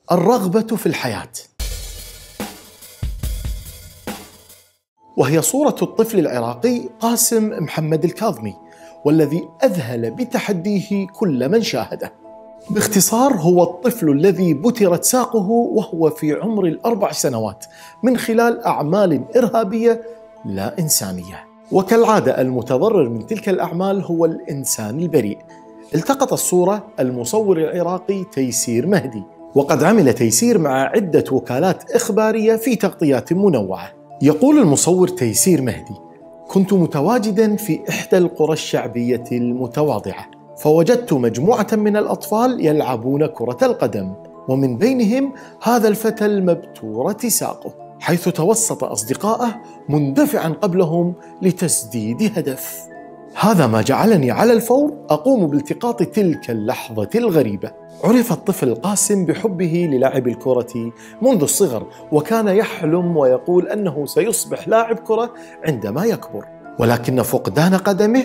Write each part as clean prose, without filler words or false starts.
الرغبة في الحياة، وهي صورة الطفل العراقي قاسم محمد الكاظمي، والذي أذهل بتحديه كل من شاهده. باختصار، هو الطفل الذي بترت ساقه وهو في عمر 4 سنوات من خلال أعمال إرهابية لا إنسانية، وكالعادة المتضرر من تلك الأعمال هو الإنسان البريء. التقط الصورة المصور العراقي تيسير مهدي، وقد عمل تيسير مع عدة وكالات إخبارية في تغطيات منوعة. يقول المصور تيسير مهدي: كنت متواجدا في إحدى القرى الشعبية المتواضعة، فوجدت مجموعة من الأطفال يلعبون كرة القدم، ومن بينهم هذا الفتى المبتورة ساقه، حيث توسط أصدقائه مندفعا قبلهم لتسديد هدف. هذا ما جعلني على الفور أقوم بالتقاط تلك اللحظة الغريبة. عرف الطفل قاسم بحبه للعب الكرة منذ الصغر، وكان يحلم ويقول أنه سيصبح لاعب كرة عندما يكبر، ولكن فقدان قدمه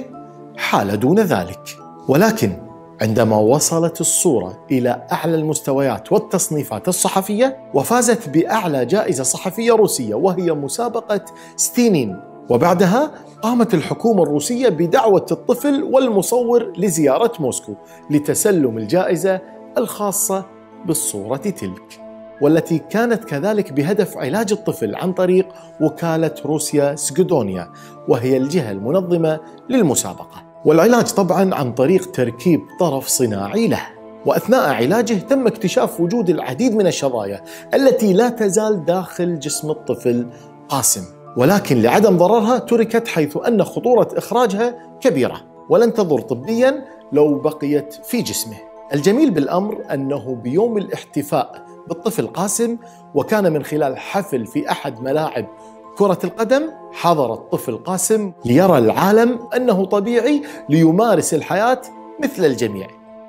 حال دون ذلك. ولكن عندما وصلت الصورة إلى أعلى المستويات والتصنيفات الصحفية، وفازت بأعلى جائزة صحفية روسية وهي مسابقة ستينين، وبعدها قامت الحكومة الروسية بدعوة الطفل والمصور لزيارة موسكو لتسلم الجائزة الخاصة بالصورة تلك، والتي كانت كذلك بهدف علاج الطفل عن طريق وكالة روسيا سكودونيا، وهي الجهة المنظمة للمسابقة. والعلاج طبعا عن طريق تركيب طرف صناعي له. وأثناء علاجه تم اكتشاف وجود العديد من الشظايا التي لا تزال داخل جسم الطفل قاسم، ولكن لعدم ضررها تركت، حيث أن خطورة إخراجها كبيرة ولن تضر طبيا لو بقيت في جسمه. الجميل بالأمر أنه بيوم الاحتفاء بالطفل قاسم، وكان من خلال حفل في أحد ملاعب كرة القدم، حضر الطفل قاسم ليرى العالم أنه طبيعي ليمارس الحياة مثل الجميع.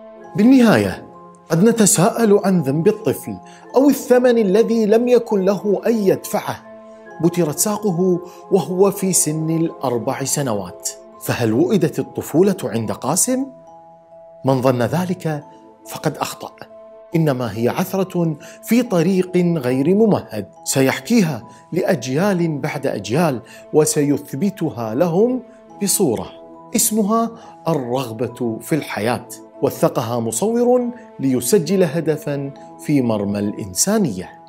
بالنهاية قد نتساءل عن ذنب الطفل أو الثمن الذي لم يكن له أن يدفعه. بترت ساقه وهو في سن 4 سنوات، فهل وئدت الطفولة عند قاسم؟ من ظن ذلك فقد أخطأ، إنما هي عثرة في طريق غير ممهد سيحكيها لأجيال بعد أجيال، وسيثبتها لهم بصورة اسمها الرغبة في الحياة، وثقها مصور ليسجل هدفا في مرمى الإنسانية.